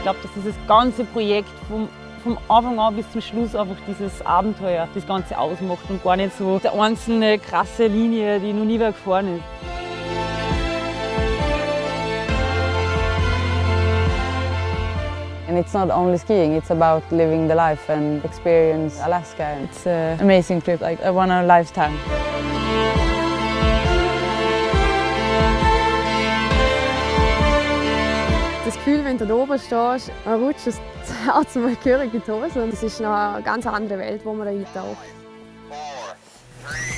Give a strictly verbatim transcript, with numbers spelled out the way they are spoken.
glaube, dass dieses ganze Projekt vom, vom Anfang an bis zum Schluss einfach dieses Abenteuer das Ganze ausmacht und gar nicht so eine einzelne krasse Linie, die noch nie wer gefahren ist. And it's not only skiing, it's about living the life and experience Alaska. It's an amazing trip, like a one in a lifetime. Das Gefühl, wenn du da oben stehst, man rutscht das Herz mal gehörig in die Hose. Das ist noch eine ganz andere Welt, wo man da eintaucht.